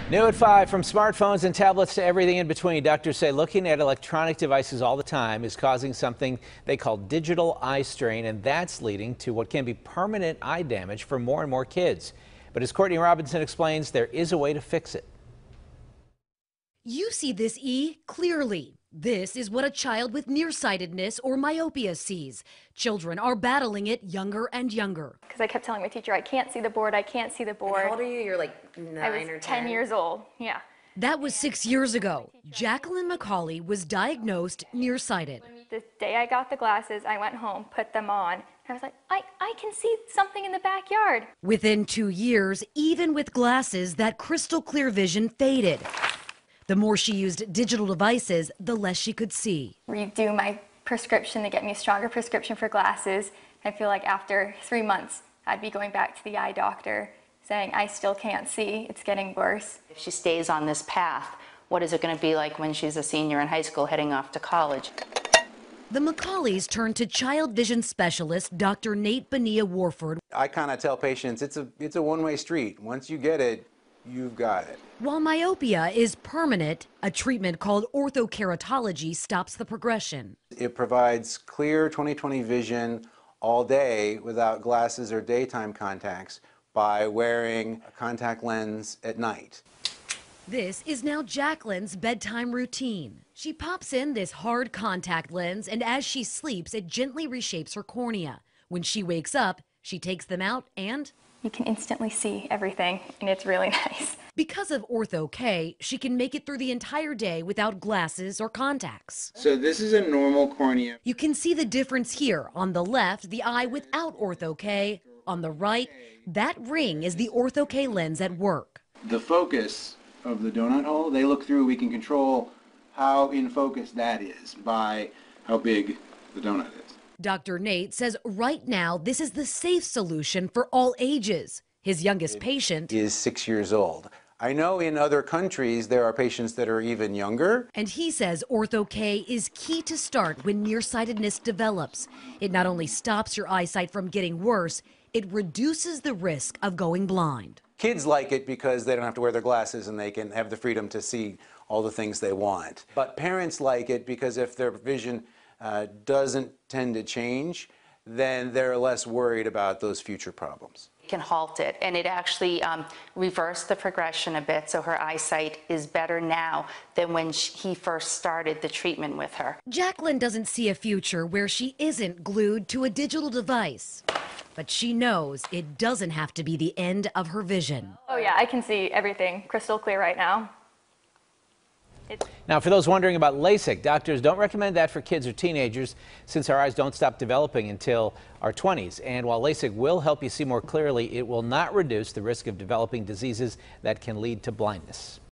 New at 5, from smartphones and tablets to everything in between, doctors say looking at electronic devices all the time is causing something they call digital eye strain, and that's leading to what can be permanent eye damage for more and more kids. But as Courtney Robinson explains, there is a way to fix it. You see this E clearly. This is what a child with nearsightedness or myopia sees. Children are battling it younger and younger. Because I kept telling my teacher, I can't see the board, I can't see the board. How old are you? You're like 9 or 10? 10 years old, yeah. That was 6 years ago. Jacqueline McCauley was diagnosed nearsighted. The day I got the glasses, I went home, put them on, and I was like, I can see something in the backyard. Within 2 years, even with glasses, that crystal clear vision faded. The more she used digital devices, the less she could see. Redo my prescription to get me a stronger prescription for glasses. I feel like after 3 months, I'd be going back to the eye doctor saying, I still can't see, it's getting worse. If she stays on this path, what is it going to be like when she's a senior in high school heading off to college? The McCauleys turned to child vision specialist Dr. Nate Bonilla-Warford. I kind of tell patients it's a one-way street. Once you get it, you've got it. While myopia is permanent, a treatment called Orthokeratology stops the progression. It provides clear 20/20 vision all day without glasses or daytime contacts by wearing a contact lens at night. This is now Jacqueline's bedtime routine. She pops in this hard contact lens, and as she sleeps, it gently reshapes her cornea. When she wakes up, she takes them out and You can instantly see everything, and it's really nice. because of Ortho-K, she can make it through the entire day without glasses or contacts. So this is a normal cornea. You can see the difference here. On the left, the eye without Ortho-K. On the right, that ring is the Ortho-K lens at work. The focus of the donut hole, they look through, we can control how in focus that is by how big the donut is. Dr. Nate says right now this is the safe solution for all ages. His youngest patient Is 6 years old. I know in other countries there are patients that are even younger. and he says Ortho-K is key to start when nearsightedness develops. It not only stops your eyesight from getting worse, it reduces the risk of going blind. Kids like it because they don't have to wear their glasses and they can have the freedom to see all the things they want. But parents like it because if their vision doesn't tend to change, then they're less worried about those future problems. It can halt it, and it actually reversed the progression a bit, so her eyesight is better now than when he first started the treatment with her. Jacqueline doesn't see a future where she isn't glued to a digital device, but she knows it doesn't have to be the end of her vision. Oh yeah, I can see everything crystal clear right now. Now, for those wondering about LASIK, doctors don't recommend that for kids or teenagers since our eyes don't stop developing until our 20s. And while LASIK will help you see more clearly, it will not reduce the risk of developing diseases that can lead to blindness.